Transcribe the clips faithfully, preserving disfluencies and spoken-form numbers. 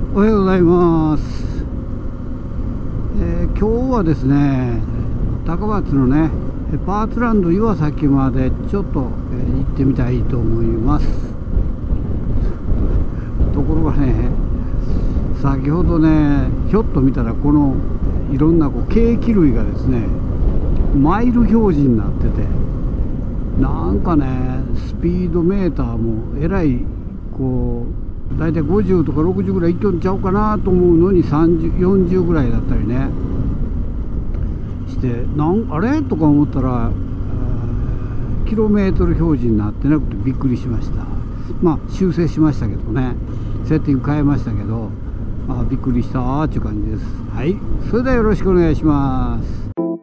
おはようございます。えー、今日はですね、高松のねパーツランド岩崎までちょっと、えー、行ってみたいと思います。ところがね、先ほどねひょっと見たらこのいろんなこう計器類がですねマイル表示になってて、なんかねスピードメーターもえらいこうだいたいごじゅうとかろくじゅうぐらいいっとんちゃうかなと思うのにさんじゅう、よんじゅうぐらいだったりねしてなんあれとか思ったらキロメートル表示になってなくてびっくりしました。まあ修正しましたけどね、セッティング変えましたけど、あびっくりしたーっていう感じです。はい、それではよろしくお願いします。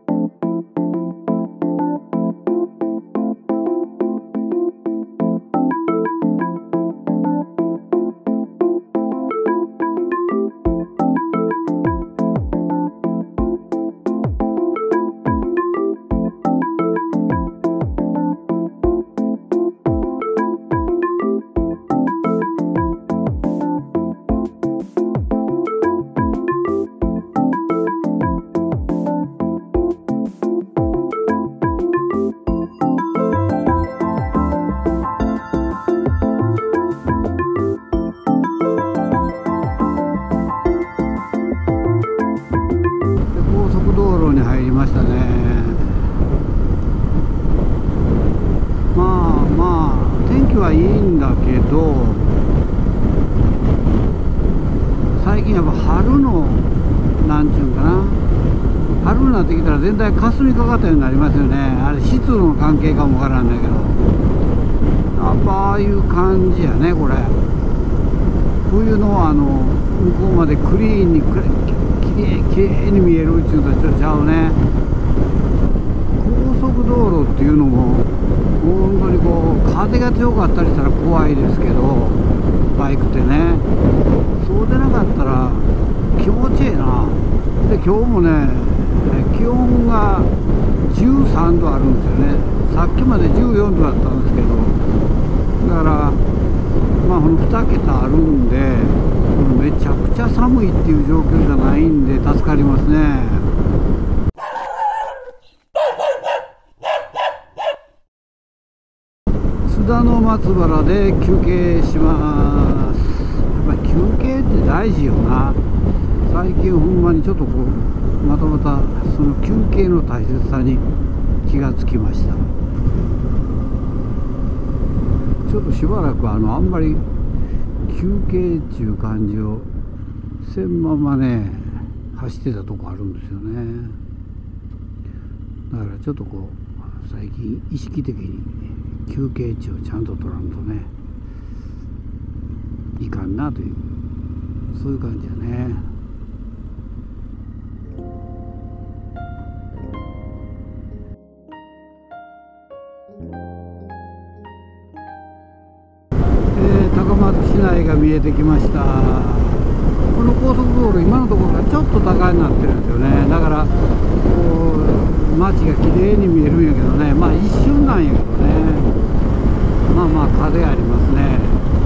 道路に入りましたね。まあまあ天気はいいんだけど、最近やっぱ春のなんちゅうかな、春になってきたら全体かすみかかったようになりますよね。あれ湿度の関係かもわからんだけど、やっぱああいう感じやね。これ冬のあの向こうまでクリーンにくれきれいに見えるっちゅうとちょっとちゃうね。高速道路っていうのも本当にこう風が強かったりしたら怖いですけど、バイクってね、そうでなかったら気持ちいいな。で今日もね気温がじゅうさんどあるんですよね。さっきまでじゅうよんどだったんですけど、だからまあこのに桁あるんでめちゃくちゃ寒いっていう状況じゃないんで助かりますね。津田の松原で休憩します。やっぱ休憩って大事よな。最近ほんまにちょっとこうまたまたその休憩の大切さに気がつきました。ちょっとしばらくあのあんまり休憩っていう感じをせんままね走ってたとこあるんですよね。だからちょっとこう最近意識的に休憩値をちゃんと取らんとねいかんなという、そういう感じやね。高松市内が見えてきました。この高速道路今のところがちょっと高になってるんですよね。だからこう街が綺麗に見えるんやけどね、まあ一瞬なんやけどね、まあまあ風ありますね。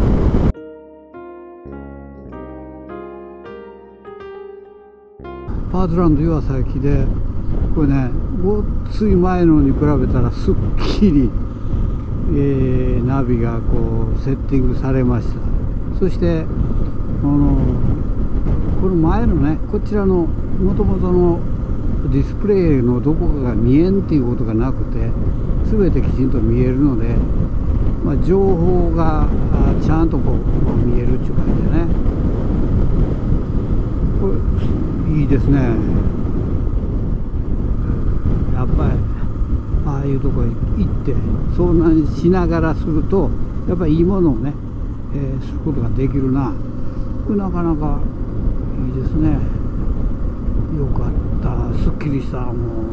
パーツランド岩崎でこれねごっつい前のに比べたらすっきりえー、ナビがこうセッティングされました。そしてこのこの前のねこちらのもともとのディスプレイのどこかが見えんっていうことがなくて全てきちんと見えるので、まあ、情報がちゃんとこう見えるっていう感じでね、これいいですね。やっぱりああいうとこへ行って遭難しながらするとやっぱりいいものをね、えー、することができるな。これなかなかいいですね。よかった、すっきりした。も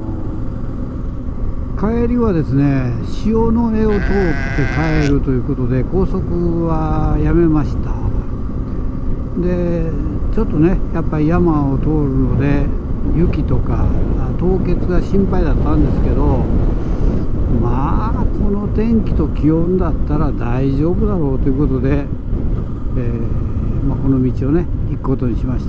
う帰りはですね潮の江を通って帰るということで高速はやめました。でちょっとねやっぱり山を通るので雪とか凍結が心配だったんですけど、まあこの天気と気温だったら大丈夫だろうということで、えー、 まあ、この道をね行くことにしました。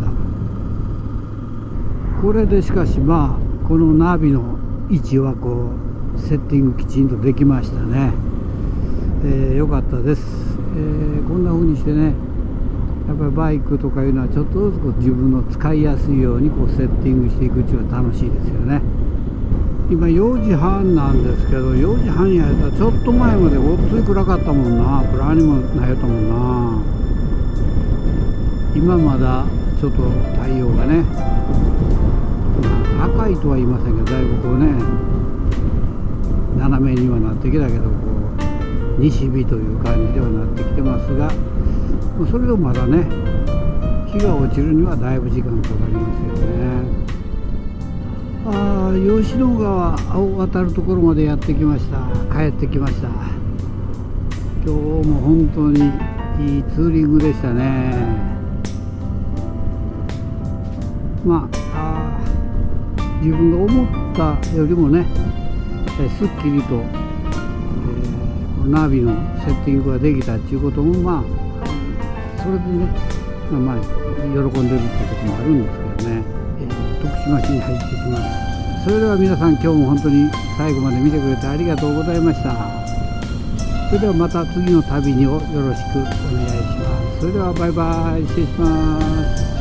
これでしかしまあこのナビの位置はこうセッティングきちんとできましたね。えー、よかったです。えー、こんな風にしてねやっぱりバイクとかいうのはちょっとずつこう自分の使いやすいようにこうセッティングしていくっていうのは楽しいですよね。今よじはんなんですけど、よじはんやったらちょっと前までごっつい暗かったもんな。暗にもなやったもんな。今まだちょっと太陽がね、まあ、赤いとは言いませんけどだいぶこうね斜めにはなってきたけどこう西日という感じではなってきてますが、それでもまだね日が落ちるにはだいぶ時間かかりますよね。ああ、吉野川を渡るところまでやってきました。帰ってきました。今日も本当にいいツーリングでしたね。まあ、あ自分が思ったよりもねすっきりと、えー、ナビのセッティングができたっていうこともまあそれでね、まあ、まあ喜んでるっていうこともあるんですけどね、えー、徳島市に入ってきます。それでは皆さん今日も本当に最後まで見てくれてありがとうございました。それではまた次の旅にをよろしくお願いします。それではバイバイ、失礼します。